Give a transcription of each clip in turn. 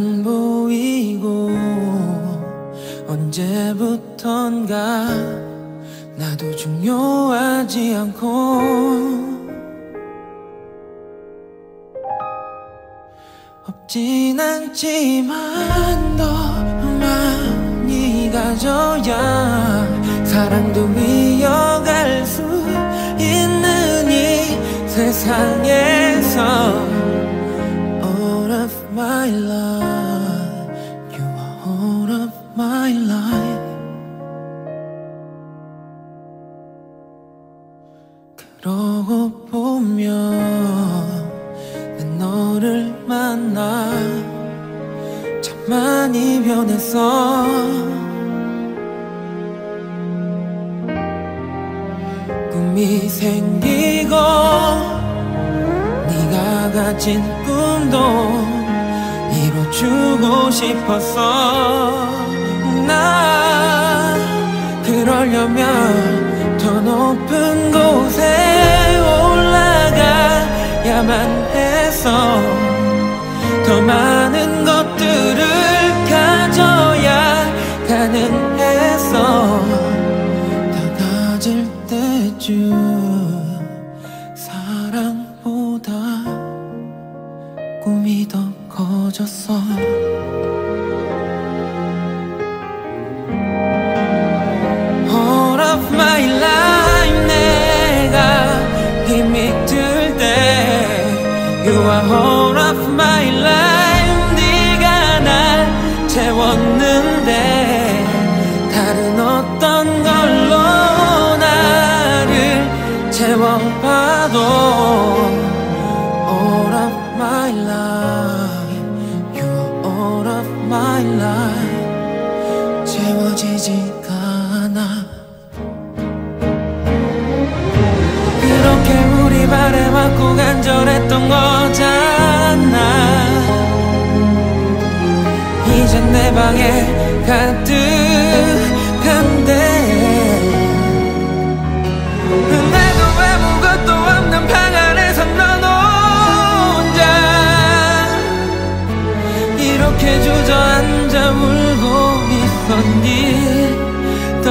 안 보이고 언제부턴가 나도 중요하지 않고 없진 않지만 더 많이 가져야 사랑도 이어갈 수 있는 이 세상에서 All of my life, you are all of my life. 그러고 보면 난 너를 만나 참 많이 변했어. 꿈이 생기고 네가 가진 꿈도 이뤄주고 싶었어. 나 그러려면 더 높은 곳에 올라가야만 해서 더 많은 것들을 가져야 가능해서 다 가질 때쯤 사랑보다 꿈이 더 커졌어. All of my life 내가 힘이 들 때 You are all of my life. 네가 날 채웠는데 다른 어떤 걸로 나를 채워봐도 All of my life, you are all of my life. 채워지지가 않아. 그렇게 우리 바래왔고 간절했던 거잖아. 이젠 내 방에 가득한데 내도 아무것도 없는 방 안에서 넌 혼자 이렇게 주저앉아 울고 있었니. 또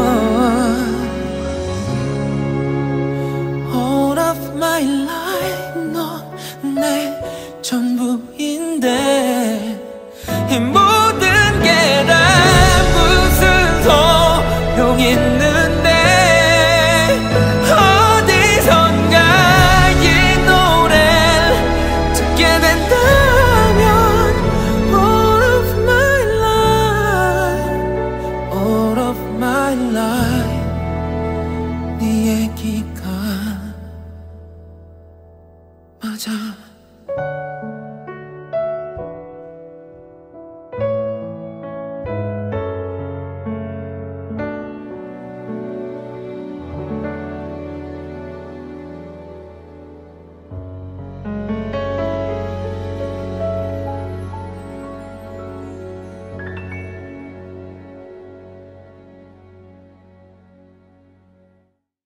All of my life 넌 내 전부인데